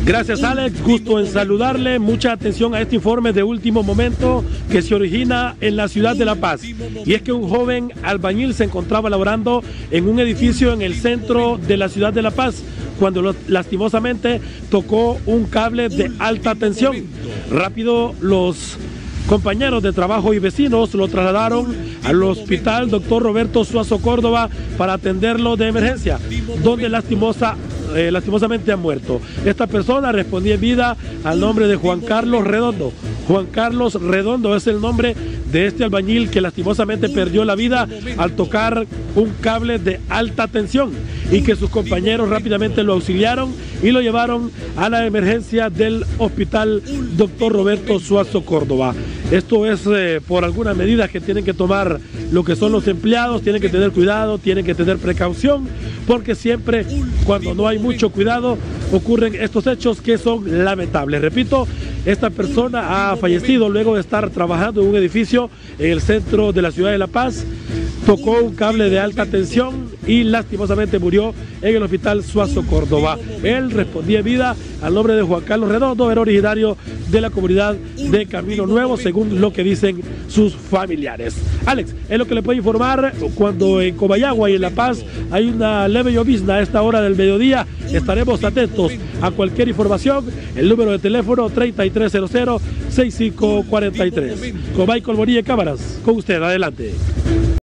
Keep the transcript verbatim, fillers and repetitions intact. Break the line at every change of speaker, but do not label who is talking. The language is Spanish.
Gracias, Alex, gusto en saludarle. Mucha atención a este informe de último momento que se origina en la ciudad de La Paz. Y es que un joven albañil se encontraba laborando en un edificio en el centro de la ciudad de La Paz cuando lo, lastimosamente tocó un cable de alta tensión. Rápido los compañeros de trabajo y vecinos lo trasladaron al hospital doctor Roberto Suazo Córdoba para atenderlo de emergencia, donde lastimosa Eh, lastimosamente ha muerto. Esta persona respondía en vida al nombre de Juan Carlos Redondo. Juan Carlos Redondo es el nombre de este albañil que lastimosamente perdió la vida al tocar un cable de alta tensión y que sus compañeros rápidamente lo auxiliaron y lo llevaron a la emergencia del hospital doctor Roberto Suazo Córdoba. Esto es eh, por algunas medidas que tienen que tomar lo que son los empleados, tienen que tener cuidado, tienen que tener precaución, porque siempre cuando no hay mucho cuidado ocurren estos hechos que son lamentables. Repito, esta persona ha fallecido luego de estar trabajando en un edificio en el centro de la ciudad de La Paz, tocó un cable de alta tensión y lastimosamente murió en el hospital Suazo Córdoba. Él respondía en vida al nombre de Juan Carlos Redondo, era originario de la comunidad de Camino Nuevo, según lo que dicen sus familiares. Alex, es lo que le puedo informar cuando en Comayagua y en La Paz hay una leve llovizna a esta hora del mediodía. Estaremos atentos a cualquier información. El número de teléfono treinta y tres cero cero, sesenta y cinco cuarenta y tres. Con Michael Bonilla en cámaras, con usted, adelante.